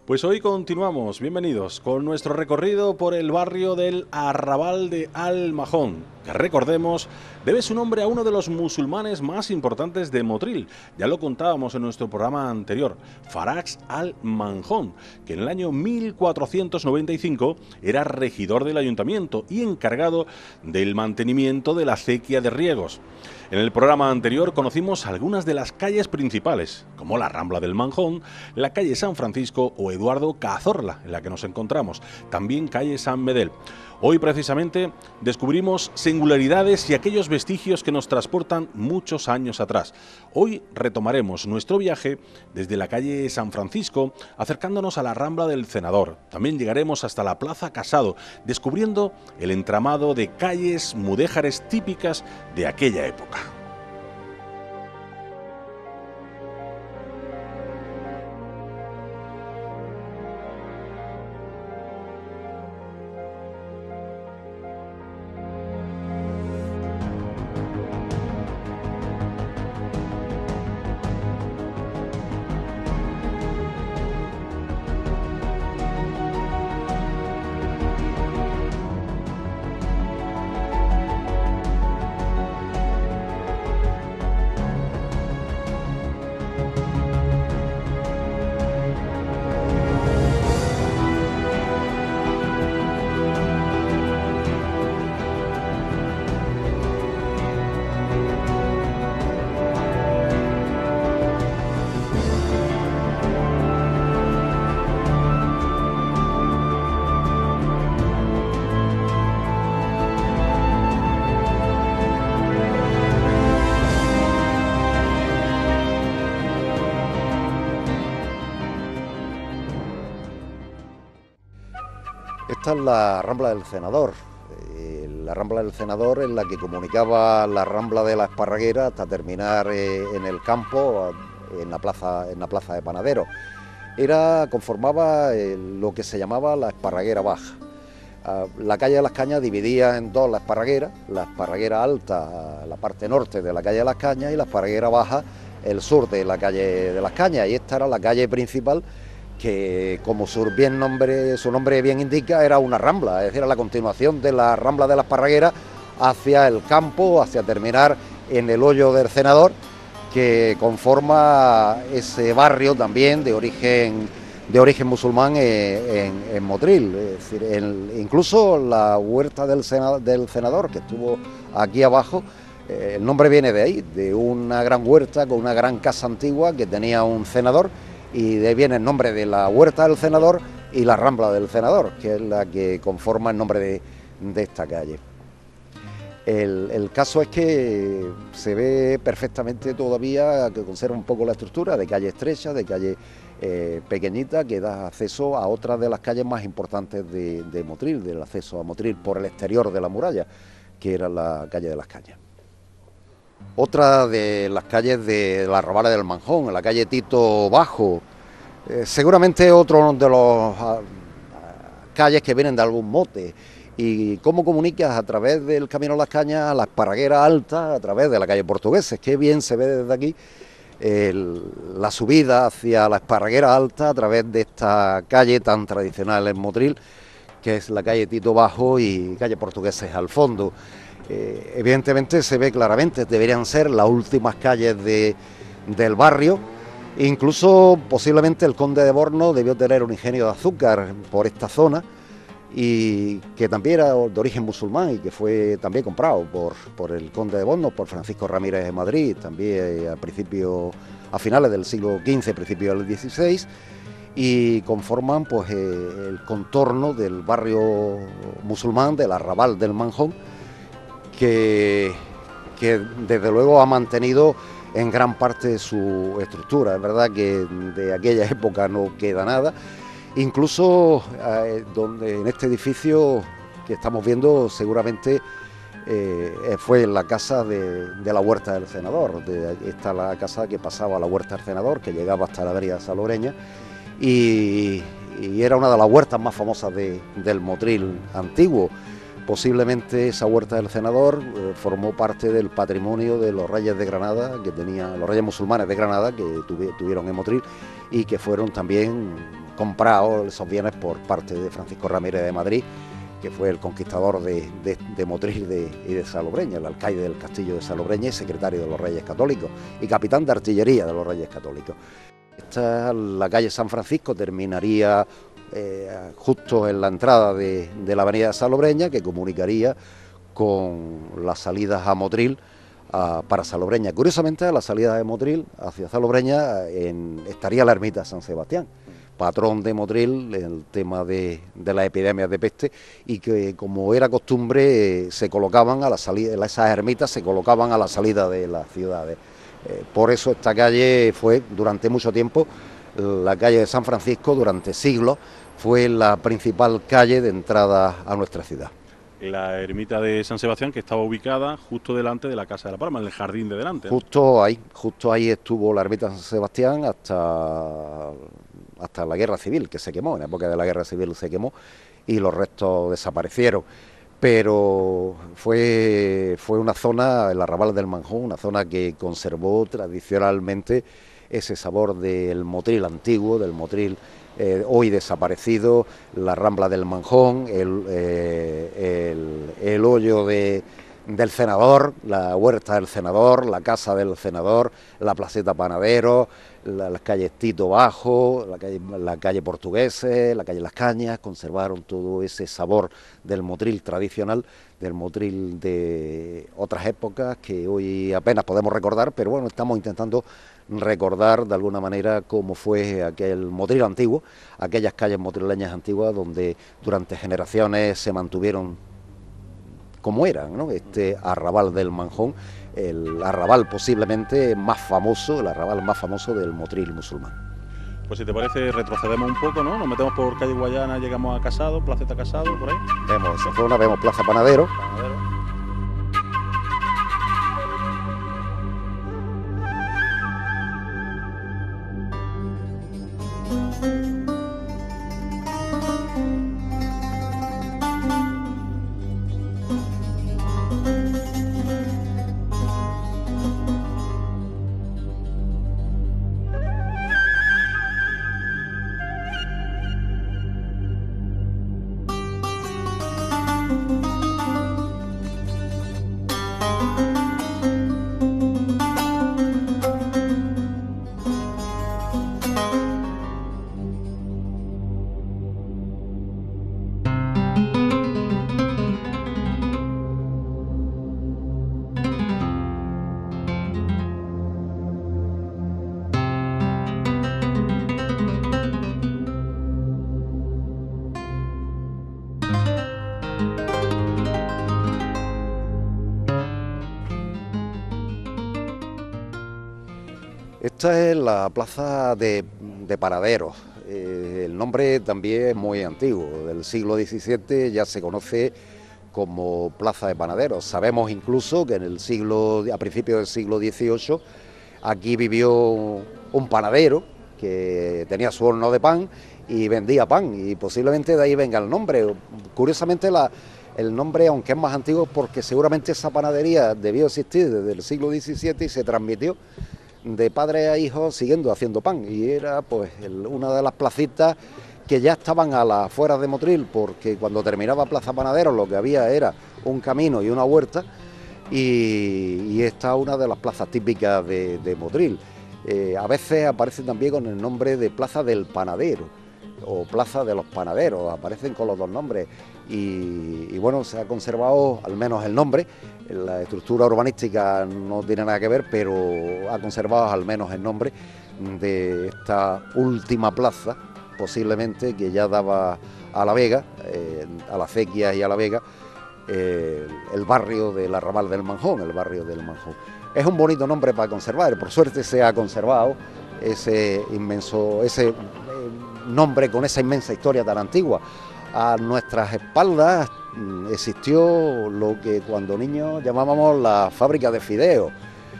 Pues hoy continuamos, bienvenidos, con nuestro recorrido por el barrio del Arrabal de Al Manjón, que recordemos, debe su nombre a uno de los musulmanes más importantes de Motril. Ya lo contábamos en nuestro programa anterior, Farax Al Manjón, que en el año 1495 era regidor del ayuntamiento y encargado del mantenimiento de la acequia de riegos. En el programa anterior conocimos algunas de las calles principales, como la Rambla del Manjón, la calle San Francisco o Eduardo Cazorla, en la que nos encontramos, también calle San Medel. Hoy precisamente descubrimos singularidades y aquellos vestigios que nos transportan muchos años atrás. Hoy retomaremos nuestro viaje desde la calle San Francisco, acercándonos a la Rambla del Cenador. También llegaremos hasta la Plaza Casado, descubriendo el entramado de calles mudéjares típicas de aquella época. Esta es la Rambla del Cenador. La Rambla del Cenador es la que comunicaba la Rambla de la Esparraguera hasta terminar en el campo, en la plaza de Panadero. Conformaba lo que se llamaba la Esparraguera Baja. La calle de las Cañas dividía en dos la Esparraguera Alta, la parte norte de la calle de las Cañas, y la Esparraguera Baja, el sur de la calle de las Cañas. Y esta era la calle principal, que como su nombre bien indica, era una rambla, es decir, era la continuación de la Rambla de la Esparraguera hacia el campo, hacia terminar en el hoyo del Cenador, que conforma ese barrio también de origen musulmán en Motril. Es decir, incluso la huerta del Cenador, que estuvo aquí abajo, el nombre viene de ahí, de una gran huerta con una gran casa antigua que tenía un cenador, y de ahí viene el nombre de la huerta del Cenador y la Rambla del Cenador, que es la que conforma el nombre de esta calle. El caso es que se ve perfectamente todavía que conserva un poco la estructura de calle estrecha, de calle pequeñita, que da acceso a otra de las calles más importantes de Motril, del acceso a Motril por el exterior de la muralla, que era la calle de las Cañas. Otra de las calles de la Arrabal del Manjón, la calle Tito Bajo, seguramente otro de los calles que vienen de algún mote. ¿Y cómo comunicas a través del Camino a las Cañas a la Esparraguera Alta, a través de la calle Portugueses? Qué bien se ve desde aquí la subida hacia la Esparraguera Alta a través de esta calle tan tradicional en Motril, que es la calle Tito Bajo y calle Portugueses al fondo. Evidentemente se ve claramente, deberían ser las últimas calles del barrio. Incluso posiblemente el conde de Borno debió tener un ingenio de azúcar por esta zona, y que también era de origen musulmán y que fue también comprado por el conde de Borno, por Francisco Ramírez de Madrid, también a finales del siglo XV, principios del XVI, y conforman pues el contorno del barrio musulmán del Arrabal del Manjón, que desde luego ha mantenido en gran parte su estructura. Es verdad que de aquella época no queda nada, incluso donde en este edificio que estamos viendo seguramente fue la casa de la Huerta del Cenador. Esta la casa que pasaba a la Huerta del Cenador, que llegaba hasta la Avenida Saloreña, y era una de las huertas más famosas del Motril antiguo. Posiblemente esa huerta del Cenador formó parte del patrimonio de los reyes de Granada, que tenían los reyes musulmanes de Granada, que tuvieron en Motril, y que fueron también comprados esos bienes por parte de Francisco Ramírez de Madrid, que fue el conquistador de Motril y de Salobreña, el alcaide del castillo de Salobreña y secretario de los Reyes Católicos y capitán de artillería de los Reyes Católicos. La calle San Francisco terminaría justo en la entrada de la avenida de Salobreña, que comunicaría con las salidas a Motril para Salobreña. Curiosamente, a la salida de Motril hacia Salobreña estaría la ermita de San Sebastián, patrón de Motril en el tema de las epidemias de peste, y que, como era costumbre, se colocaban a la salida, esas ermitas se colocaban a la salida de las ciudades. Por eso esta calle fue durante mucho tiempo, la calle de San Francisco, durante siglos, fue la principal calle de entrada a nuestra ciudad. La ermita de San Sebastián, que estaba ubicada justo delante de la Casa de la Palma, en el jardín de delante, ¿no? Justo ahí estuvo la ermita de San Sebastián hasta la Guerra Civil, que se quemó, en la época de la Guerra Civil se quemó y los restos desaparecieron. Pero fue una zona, el Arrabal del Manjón, una zona que conservó tradicionalmente ese sabor del Motril antiguo, del Motril hoy desaparecido, la Rambla del Manjón, el hoyo del Cenador, la huerta del Cenador, la casa del Cenador, la placeta Panadero, las calles Tito Bajo, la calle Portugueses, la calle Las Cañas, conservaron todo ese sabor del Motril tradicional, del Motril de otras épocas que hoy apenas podemos recordar, pero bueno, estamos intentando recordar de alguna manera cómo fue aquel Motril antiguo, aquellas calles motrileñas antiguas donde durante generaciones se mantuvieron como eran, ¿no? Este Arrabal del Manjón, el arrabal posiblemente más famoso, el arrabal más famoso del Motril musulmán. Pues si te parece, retrocedemos un poco, ¿no? Nos metemos por calle Guayana, llegamos a Casado, Placeta Casado, por ahí. Vemos esa zona, vemos Plaza Panadero. Esta es la plaza de Panaderos. El nombre también es muy antiguo, del siglo XVII ya se conoce como Plaza de Panaderos. Sabemos incluso que a principios del siglo XVIII aquí vivió un panadero que tenía su horno de pan y vendía pan, y posiblemente de ahí venga el nombre. Curiosamente el nombre, aunque es más antiguo, porque seguramente esa panadería debió existir desde el siglo XVII y se transmitió de padre a hijo siguiendo haciendo pan, y era pues una de las placitas que ya estaban a las afueras de Motril, porque cuando terminaba Plaza Panadero lo que había era un camino y una huerta, y esta es una de las plazas típicas de Motril. A veces aparece también con el nombre de Plaza del Panadero o Plaza de los Panaderos, aparecen con los dos nombres, y bueno, se ha conservado al menos el nombre. La estructura urbanística no tiene nada que ver, pero ha conservado al menos el nombre de esta última plaza, posiblemente que ya daba a La Vega, a la Acequia y a La Vega, el barrio del Arrabal del Manjón, el barrio del Manjón. Es un bonito nombre para conservar, por suerte se ha conservado ese nombre con esa inmensa historia tan antigua. A nuestras espaldas existió lo que cuando niños llamábamos la fábrica de fideos.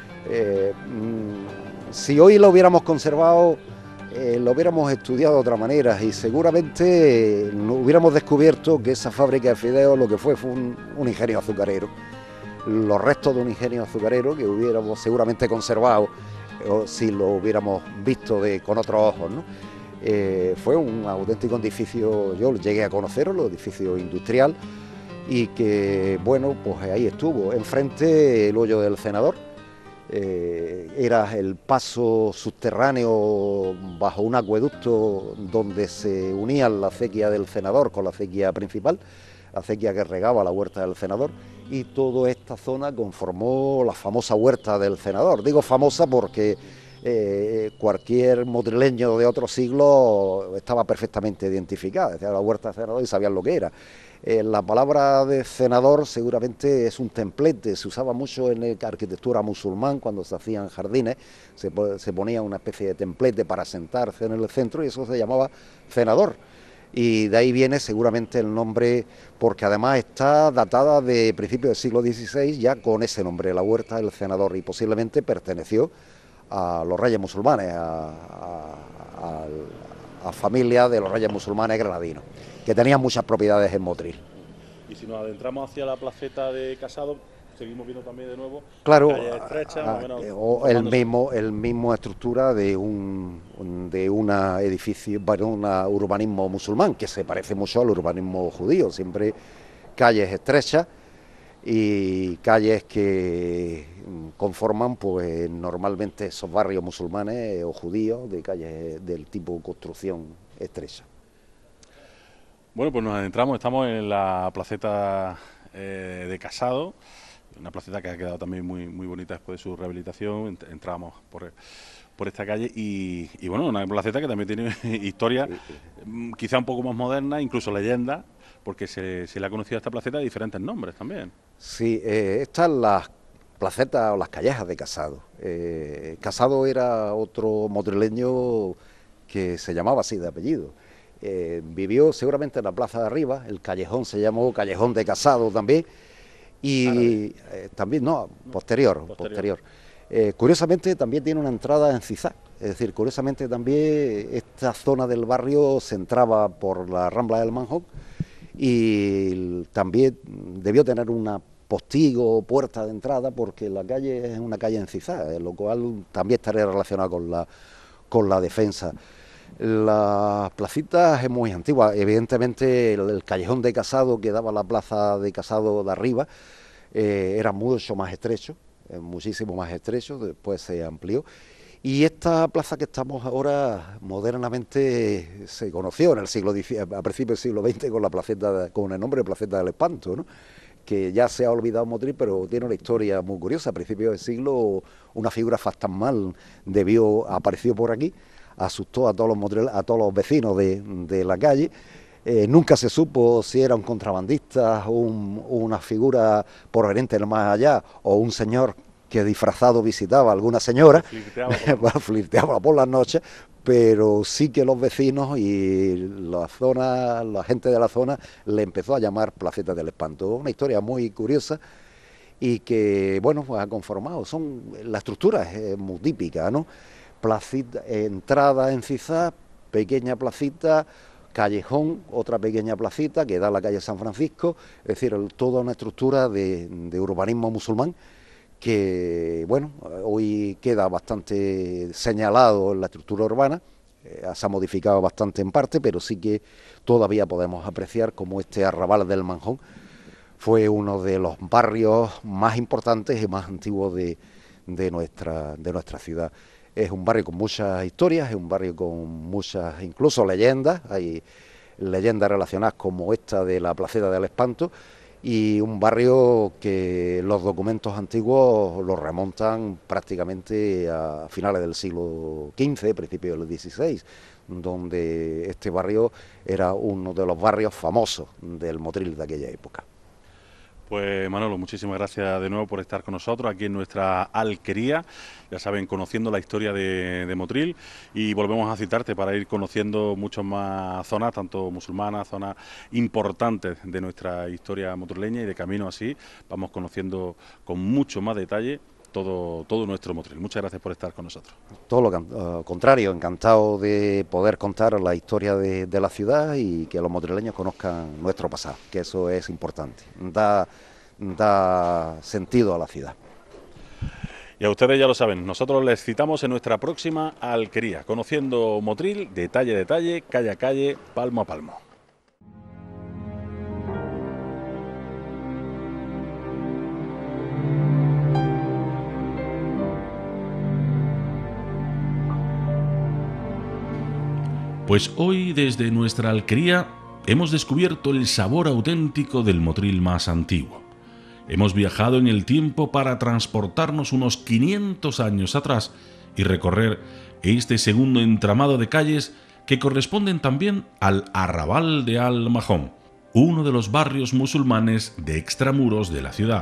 Si hoy lo hubiéramos conservado, lo hubiéramos estudiado de otra manera, y seguramente hubiéramos descubierto que esa fábrica de fideos lo que fue un ingenio azucarero. Los restos de un ingenio azucarero que hubiéramos seguramente conservado si lo hubiéramos visto con otros ojos, ¿no? Fue un auténtico edificio, yo llegué a conocerlo, edificio industrial, y que, bueno, pues ahí estuvo. Enfrente el hoyo del Cenador, era el paso subterráneo bajo un acueducto donde se unían la acequia del Cenador con la acequia principal, la acequia que regaba la huerta del Cenador, y toda esta zona conformó la famosa huerta del Cenador. Digo famosa porque cualquier motrileño de otro siglo estaba perfectamente identificada, decía la huerta del Cenador y sabían lo que era. La palabra de cenador seguramente es un templete, se usaba mucho en la arquitectura musulmán cuando se hacían jardines, se ponía una especie de templete para sentarse en el centro y eso se llamaba cenador. Y de ahí viene seguramente el nombre, porque además está datada de principios del siglo XVI ya con ese nombre, la huerta del cenador, y posiblemente perteneció a los reyes musulmanes, a familia de los reyes musulmanes granadinos, que tenían muchas propiedades en Motril. Y si nos adentramos hacia la placeta de Casado, seguimos viendo también de nuevo claro, calles estrechas, más o el mismo estructura de una edificio, bueno, un urbanismo musulmán, que se parece mucho al urbanismo judío, siempre calles estrechas y calles que conforman pues normalmente esos barrios musulmanes o judíos de calles del tipo construcción estrecha. Bueno, pues nos adentramos, estamos en la placeta de Casado, una placeta que ha quedado también muy bonita después de su rehabilitación. Entramos por esta calle y bueno, una placeta que también tiene historia quizá un poco más moderna, incluso leyenda, porque se le ha conocido a esta placeta de diferentes nombres también. Sí, estas las placetas o las callejas de Casado. Casado era otro motrileño que se llamaba así de apellido. Vivió seguramente en la plaza de arriba, el callejón se llamó Callejón de Casado también, y también, no, posterior. Curiosamente también tiene una entrada en zigzag, es decir, curiosamente también esta zona del barrio se entraba por la Rambla del Manjón y también debió tener una postigo o puerta de entrada porque la calle es una calle en zigzag, lo cual también estaría relacionado con la defensa. La placita es muy antigua, evidentemente el callejón de Casado que daba a la plaza de Casado de arriba era mucho más estrecho, muchísimo más estrecho, después se amplió. Y esta plaza que estamos ahora modernamente se conoció en el siglo XIX, a principios del siglo XX con la placeta, con el nombre de Placeta del Espanto, ¿no? Que ya se ha olvidado Motril, pero tiene una historia muy curiosa. A principios del siglo una figura fantasmal apareció por aquí, asustó a todos los vecinos de la calle. Nunca se supo si era un contrabandista, una figura proveniente del más allá o un señor que disfrazado visitaba a alguna señora, flirteaba por las noches, pero sí que los vecinos y la gente de la zona le empezó a llamar Placeta del Espanto. Una historia muy curiosa y que, bueno, pues ha conformado. La estructura es muy típica, ¿no? Placita, entrada en zigzag, pequeña placita, callejón, otra pequeña placita que da a la calle San Francisco, es decir, toda una estructura de urbanismo musulmán que, bueno, hoy queda bastante señalado en la estructura urbana, se ha modificado bastante en parte, pero sí que todavía podemos apreciar como este arrabal del Manjón fue uno de los barrios más importantes y más antiguos de nuestra ciudad. Es un barrio con muchas historias, es un barrio con muchas, incluso leyendas, hay leyendas relacionadas como esta de la Placeta del Espanto, y un barrio que los documentos antiguos lo remontan prácticamente a finales del siglo XV, principios del XVI, donde este barrio era uno de los barrios famosos del Motril de aquella época. Pues Manolo, muchísimas gracias de nuevo por estar con nosotros aquí en nuestra alquería, ya saben, conociendo la historia de Motril, y volvemos a citarte para ir conociendo muchas más zonas, tanto musulmanas, zonas importantes de nuestra historia motrileña, y de camino así vamos conociendo con mucho más detalle todo nuestro Motril. Muchas gracias por estar con nosotros. Todo lo contrario, encantado de poder contar la historia de la ciudad y que los motrileños conozcan nuestro pasado, que eso es importante, da sentido a la ciudad. Y a ustedes ya lo saben, nosotros les citamos en nuestra próxima alquería, conociendo Motril detalle a detalle, calle a calle, palmo a palmo. Pues hoy desde nuestra alquería hemos descubierto el sabor auténtico del Motril más antiguo. Hemos viajado en el tiempo para transportarnos unos 500 años atrás y recorrer este segundo entramado de calles que corresponden también al Arrabal de Al Mahón, uno de los barrios musulmanes de extramuros de la ciudad.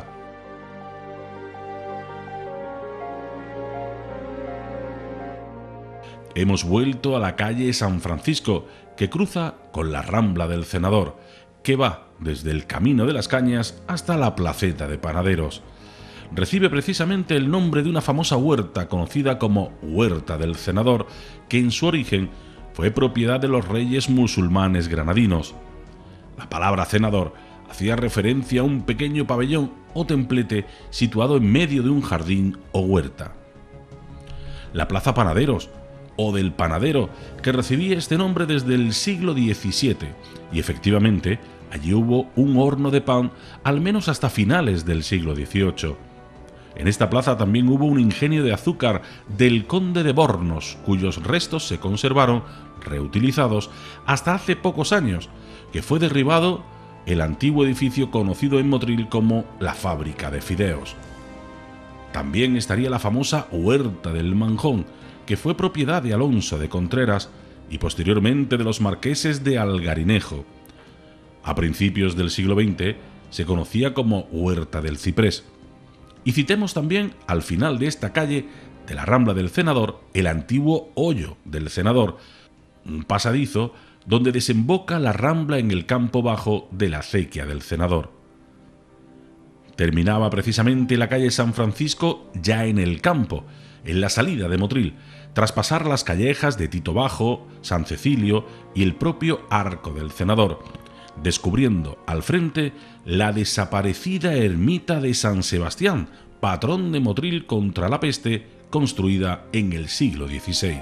Hemos vuelto a la calle San Francisco, que cruza con la Rambla del Cenador, que va desde el Camino de las Cañas hasta la Placeta de Panaderos. Recibe precisamente el nombre de una famosa huerta conocida como Huerta del Cenador, que en su origen fue propiedad de los reyes musulmanes granadinos. La palabra cenador hacía referencia a un pequeño pabellón o templete situado en medio de un jardín o huerta. La Plaza Panaderos, o del panadero, que recibía este nombre desde el siglo XVII, y efectivamente allí hubo un horno de pan al menos hasta finales del siglo XVIII. En esta plaza también hubo un ingenio de azúcar del conde de Bornos, cuyos restos se conservaron, reutilizados, hasta hace pocos años, que fue derribado el antiguo edificio conocido en Motril como la fábrica de fideos. También estaría la famosa Huerta del Manjón, que fue propiedad de Alonso de Contreras y posteriormente de los marqueses de Algarinejo. A principios del siglo XX se conocía como Huerta del Ciprés. Y citemos también, al final de esta calle de la Rambla del Cenador, el antiguo Hoyo del Cenador, un pasadizo donde desemboca la Rambla en el campo bajo de la acequia del Cenador. Terminaba precisamente la calle San Francisco ya en el campo, en la salida de Motril, tras pasar las callejas de Tito Bajo, San Cecilio y el propio Arco del Cenador, descubriendo al frente la desaparecida ermita de San Sebastián, patrón de Motril contra la peste, construida en el siglo XVI.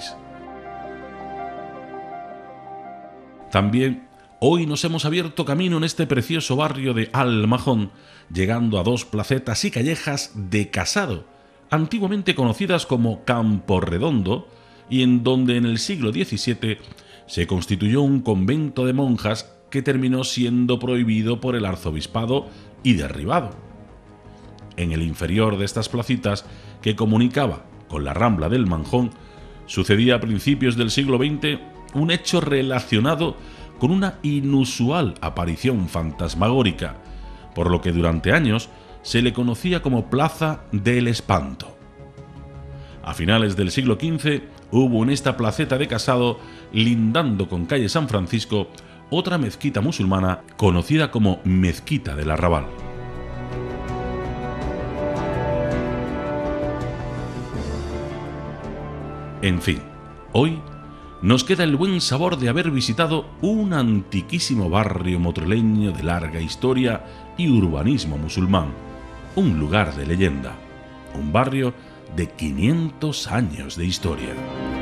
También hoy nos hemos abierto camino en este precioso barrio de Al Mahón, llegando a dos placetas y callejas de Casado, antiguamente conocidas como Campo Redondo, y en donde en el siglo XVII se constituyó un convento de monjas que terminó siendo prohibido por el arzobispado y derribado. En el inferior de estas placitas, que comunicaba con la Rambla del Manjón, sucedía a principios del siglo XX un hecho relacionado con una inusual aparición fantasmagórica, por lo que durante años se le conocía como Plaza del Espanto. A finales del siglo XV hubo en esta placeta de Casado, lindando con calle San Francisco, otra mezquita musulmana conocida como Mezquita del Arrabal. En fin, hoy nos queda el buen sabor de haber visitado un antiquísimo barrio motrileño de larga historia y urbanismo musulmán, un lugar de leyenda, un barrio de 500 años de historia.